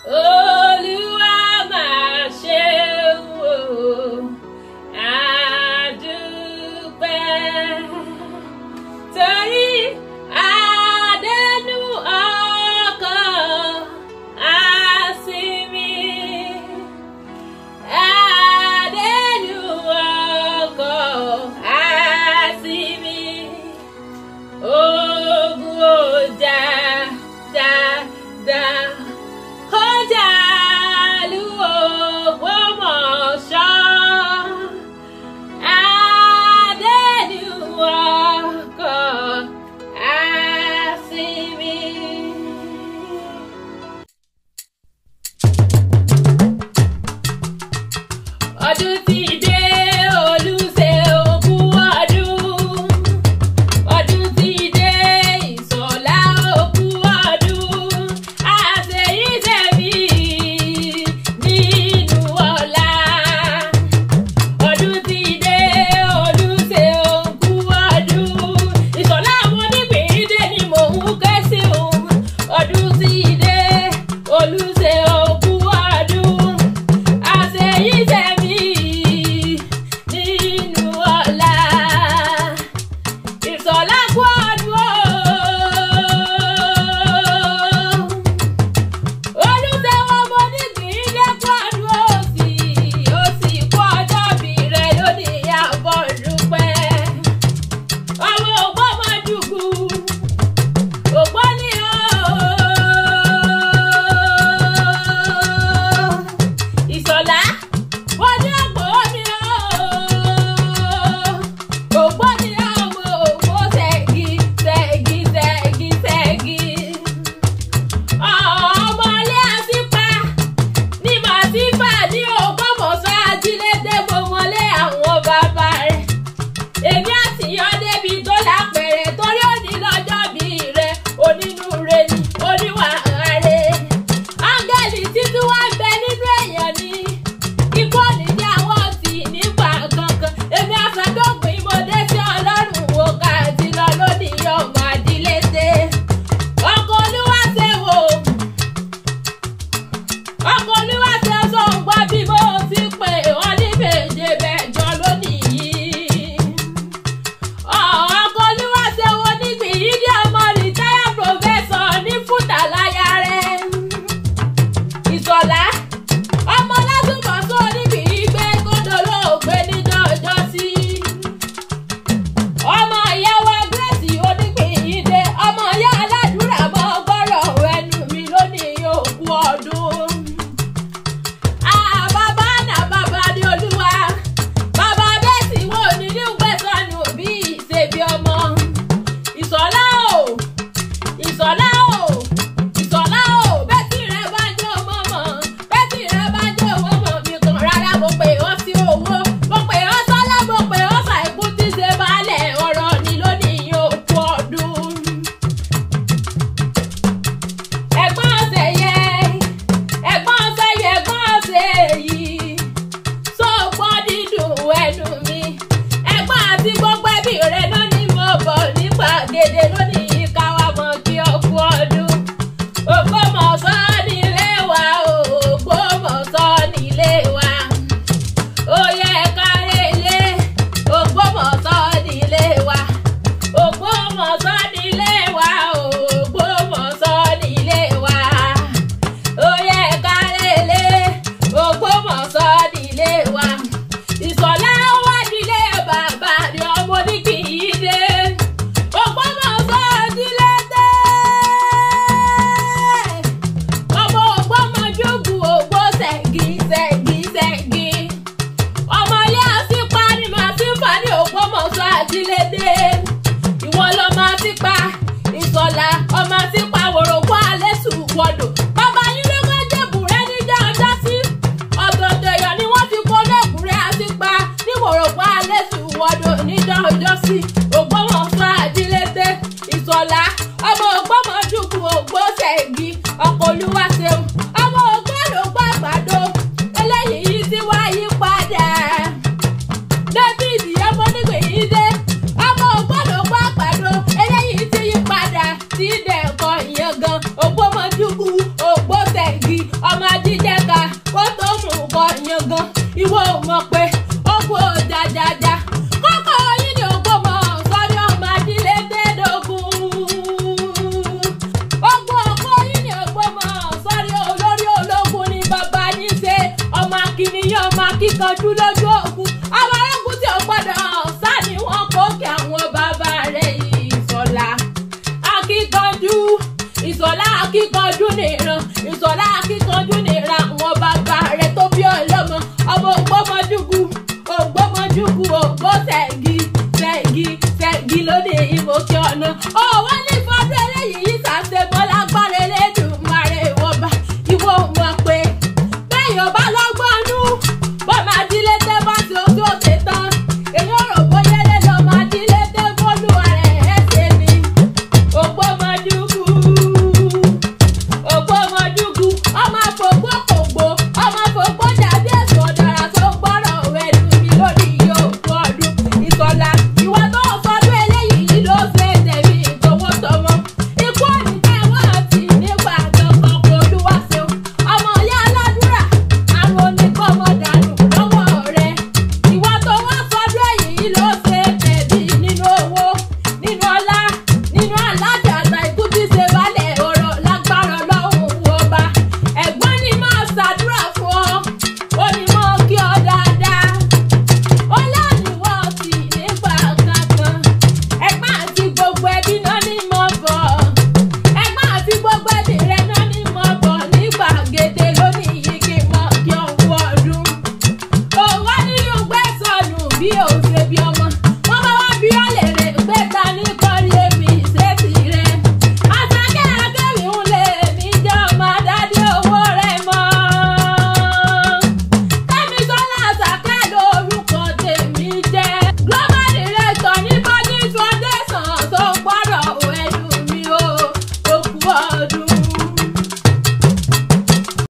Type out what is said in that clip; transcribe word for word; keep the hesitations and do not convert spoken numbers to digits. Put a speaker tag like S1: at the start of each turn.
S1: Olúwa máa ṣe o, a dúpẹ́. Torí àdénú ọkàn á sinmi. Àdénú ọkàn á sinmi. Ogun ọjà dá dá. Ọjà lu Ogbomoso. Àdénú ọkàn á sinmi. Ọdún ti dé, Oluseun òkú ọdún. Ọdún ti dé, Ìṣọ̀lá òkú ọdún. Àṣeyí tẹ̀mí nínú ọ̀la. Ọdún ti dé, Oluseun òkú ọdún. Ìṣọ̀lá Onigbinde ni mò ń ké sí o. Ọdún ti dé, Oluseun òkú ọdún. Àṣeyí tẹ̀mí nínú ọ̀la. Ìṣọ̀lá kú ọdún o. Oluseun Onigbinde kú ọdún o sì ó sì kú ọjọ́ bí rẹ̀ lónìí àbọ̀ dúpẹ́. Ọmọ Ogbomojugu, Ògbóni o. Ìṣọ̀lá wọ́n ní Ògbóni o. Ògbóni ọmọ ògbó ṣẹ́gi ṣẹ́gi ṣẹ́gi ṣẹ́gi. Ọmọlé Ashipa ní Màsífà ní Ogbomoso ajilete gbọmọlé àwọn bàbá rẹ̀. Èmi àti ọdẹ́bí tó lápẹ̀rẹ̀ torí òní lọ́jọ́ bí rẹ̀ onínúure ni oníwà rẹ̀. Áńgẹ́lì títí wá ń bẹ nínú èèyàn ni. Ikú òní ní àwọn ọtí nípa kankan. Èmi àfẹ́dọ́gbìn mo dé sí Ọlọ́run wo ká àti lọ lónìí ọmọ àdílété. Ọkọ̀ Olúwa ṣe wò. Ọkọ̀ Olúwa ṣe sọ ń gbọ́ bí mo ti pè wọ́n ní méje bẹ́jọ lónìí yìí. Ọkọ̀ Olúwa ṣe wo Onigbinde ọmọ rìtáyà professor ní fúta láyà rẹ̀. Ìṣọ̀lá ọmọ Látúbọ̀sún Onigbinde gbọ́dọ̀ lóògbé níjọ́ ọjọ́ sí. Ọmọ ìyá wa Grace Onigbinde, ọmọ ìyá aládùúrà mọ́ gbọ́rọ̀ ẹnu mi lónìí òkú ọdún. Ah, bàbá náà bàbá ní Olúwa. Bàbá bẹ́ẹ̀sì wo ní ní gbẹ̀sánù bí ìṣèbí ọmọ. Ìṣọ̀lá o, Ìṣọ̀lá o, Ìṣọ̀lá o, bẹ́ẹ̀tì rẹ̀ bá jẹ́ ọmọ mọ̀. Bẹ́ẹ̀tì rẹ̀ bá jẹ́ ọmọ mọ̀ mi kan rárá mo pè ọ́ sí owó. Mo pè ọ́ sọ́lá, mo pè ọ́ ṣàìkú tí ṣe baálẹ̀ ọ̀rọ̀ ni lónìí òkú ọdún. Ẹ̀gbọ́n ọ̀sẹ̀ yẹ, ẹ̀gbọ́n ọ̀sẹ̀ yẹ, ẹ̀gbọ́n ọ̀sẹ̀ yìí. Sọ́ọ̀gbọ́ dídùn ẹnu mi. Ẹ̀gbọ́n àti gbogbo ẹbí rẹ̀ náà ni mo bọ̀ nípa gèdè lónìí káwá mọ̀ kí ọkú ọdún. Ògbómọ̀ṣọ́ nílé wa o, Ògbómọ̀ṣọ́ nílé wa. Ó yẹ ká relé, Ògbómọ̀ṣọ́ nílé wa. Ògbómọ̀ṣọ́ nílé wa o, Ògbómọ̀ṣọ́ nílé wa. Ó yẹ ká relé, Ògbómọ̀ṣọ́ nílé wa. Ìṣọ̀lá wá nílé bàbá ni ọmọ Onigbinde. Ògbómọ̀ṣọ́ ajilete. Ọmọ Ogbomojugu ògbó ṣẹ́gi ṣẹ́gi ṣẹ́gi. Ọmọ ilé Ashipa ní Màsífà ní Ogbomoso ajilete. Ìwọ lọmọ Ashipa. Ìṣọ̀lá ọmọ Ashipa wòròkó alẹ́ sùn wọ̀dọ̀. Bàbá yín ló kọ́ jẹ́bùrẹ́ níjà ọjọ́ sí. Ọ̀tọ̀ọ̀tọ̀ èèyàn ni wọ́n fi kó lẹ́kùnrin Ashipa ní wòròkó alẹ́ sùn wọ̀dọ̀ níjà ọjọ́ sí. Ogbomoso ajilete. Ìṣọ̀lá ọmọ Ogbomojugu ògbó ṣẹ́gi. Ọkọ̀ Olúwa ṣeun. Ọmọ ògbólógbò àgbàdo. Eléyìí ti wá yí padà. David ọmọ Onigbinde. Ọmọ ògbólógbò àgbàdo. Eléyìí ti yí padà. Tí dẹ̀kọ̀ ìyẹn gan. Ogbomojugu ògbó ṣẹ́gi. Ọmọ akíkanjú nìran ìṣọ̀lá akíkanjú nìran àwọn bàbá rẹ̀ tó bí ọlọ́mọ ọmọ ògbómọjúkú ògbómọjúkú ògbó ṣẹ̀gì ṣẹ̀gì ṣẹ̀gì lóde ìmọ̀kí ọ̀nà ọ̀wọ́n ní